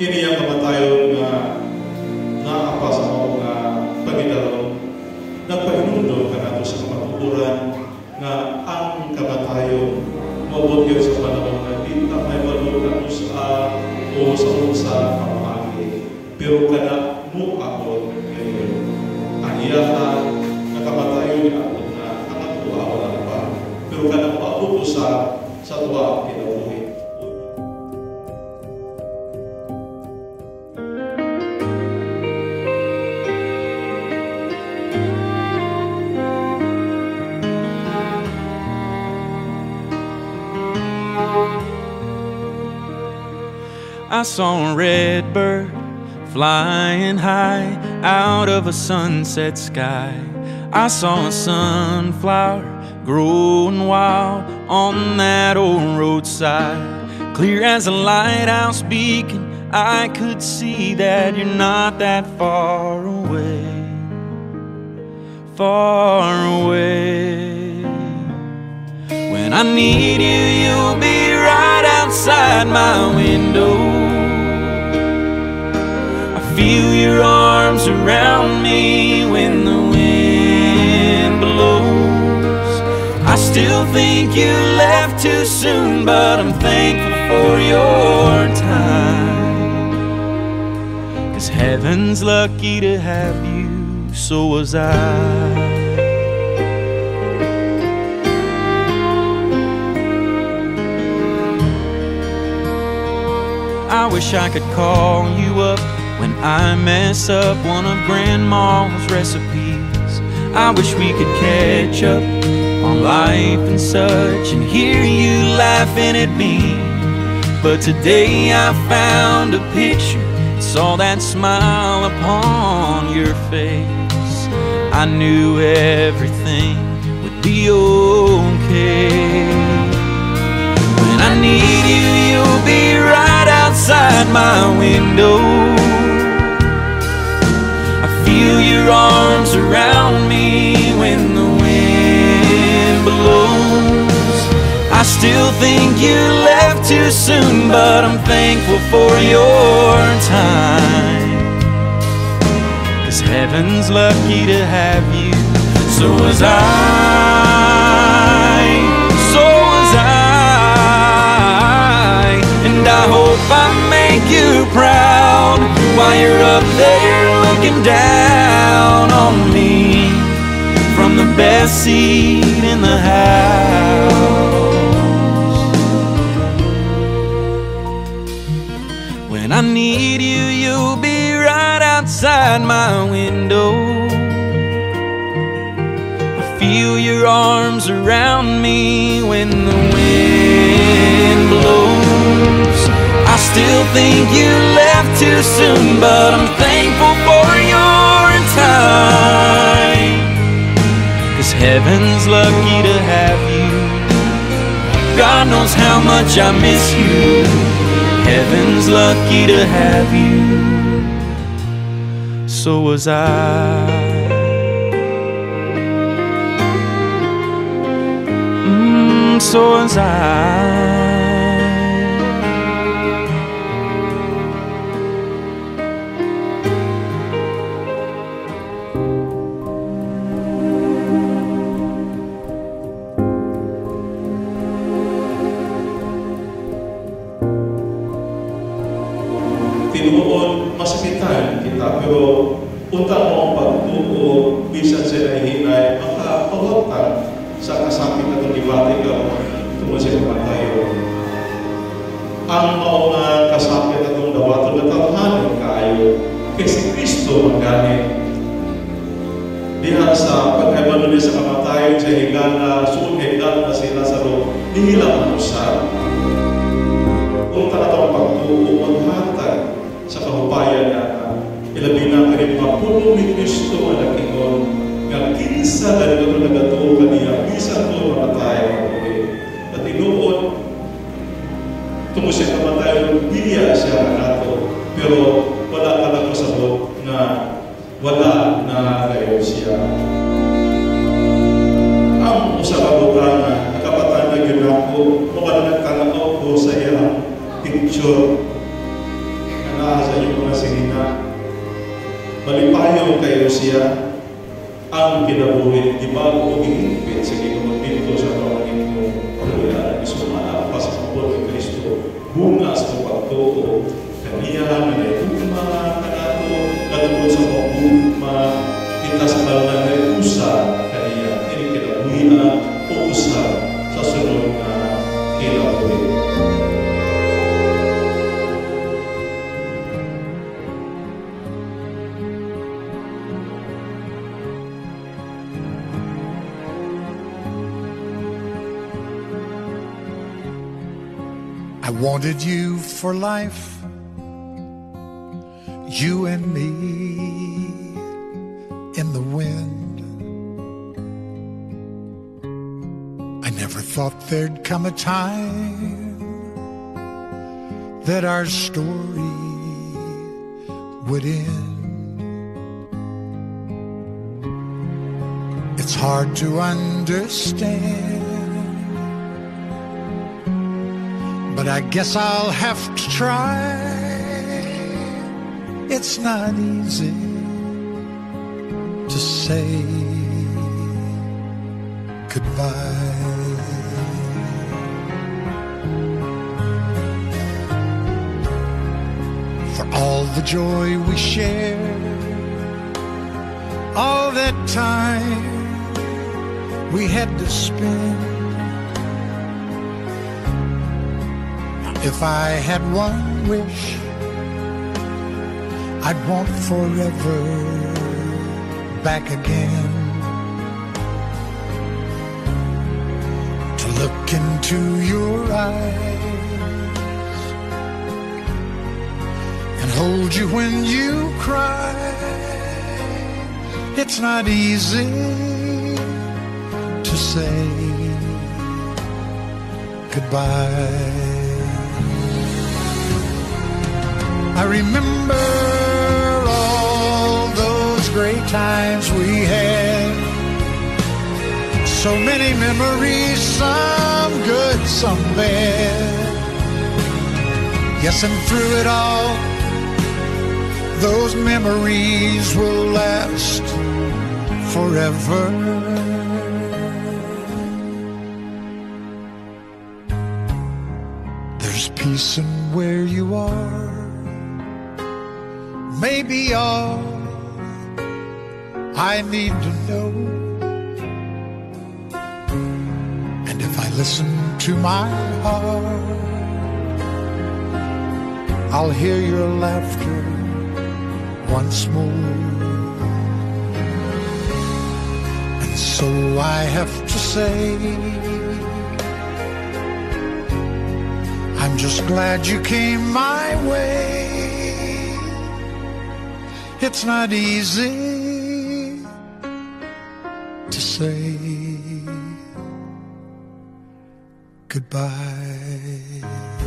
kini ang kamatayon nga naapa sa mga Panginoon, nagpahinundo ka nato sa kamatuturan na ang kamatayon mabot yun sa panahon na di na may balot na sa o sa unsa pamagi. Pero kana mo ako ngayon. Ang iyahan na kamatayon ni ako na ang tuwa wala pa. Pero kana mo sa tuwa kinabuhi. I saw a red bird flying high out of a sunset sky. I saw a sunflower growing wild on that old roadside. Clear as a lighthouse beacon, I could see that you're not that far away. Far away. When I need you, you'll be right outside my window. Feel your arms around me when the wind blows. I still think you left too soon, but I'm thankful for your time. 'Cause heaven's lucky to have you, so was I. I wish I could call you up when I mess up one of Grandma's recipes. I wish we could catch up on life and such and hear you laughing at me. But today I found a picture, saw that smile upon your face. I knew everything would be okay. When I need you, you'll be right outside my window. Feel your arms around me when the wind blows. I still think you left too soon, but I'm thankful for your time. 'Cause heaven's lucky to have you, so was I, so was I. And I hope I make you proud while you're up there looking down on me from the best seat in the house. When I need you, you'll be right outside my window. I feel your arms around me when the wind blows. I still think you left too soon, but I'm thankful for your time. 'Cause heaven's lucky to have you. God knows how much I miss you. Heaven's lucky to have you. So was I. So was I. Tinuon masakitan kita, pero utang mo ang pagtuo bisan sa nahihinay makapawagtan sa kasakit na tulibati ka tungkol sa kamatayon. Ang maunga kasakit na itong dawato na tawhanan kayo kay si Kristo magganit. Diha sa pagkaibalo niya sa kamatayon sa higala, suong higala na si Lazaro, nihilang ang usap. Kung talagang pagtuo, maghatag sa kahupayan na ilabi na ka rin mga puno ni Kristo ang nakingon nga kinsa na rin ito nagatuo kaniya bisan ito mamatay at inuon tungo siya mamatay biya siya nato pero wala ka lang masabot na wala na kayo siya. Ang usapan ko na nakapatan na yun ako mawala nagtanaw ko sa iyang picture na siya ang kinabuhi, gibago o gihigpit sa Ginoo dito sa pamangkin mo paglayaan. Sumala pa sa kapul ni Kristo, bunga sa pagtuo, kaniya minayuma kanato, katulad sa pagbuma, kita sa kalangan na usa kaniya, ini kinabuhian o usa sa sunod na kinabuhi. I wanted you for life, you and me in the wind. I never thought there'd come a time that our story would end. It's hard to understand, but I guess I'll have to try. It's not easy to say goodbye. For all the joy we shared, all that time we had to spend. If I had one wish, I'd want forever back again. To look into your eyes and hold you when you cry. It's not easy to say goodbye. I remember all those great times we had. So many memories, some good, some bad. Yes, and through it all, those memories will last forever. There's peace in where you are. Maybe all I need to know. And if I listen to my heart, I'll hear your laughter once more. And so I have to say, I'm just glad you came my way. It's not easy to say goodbye.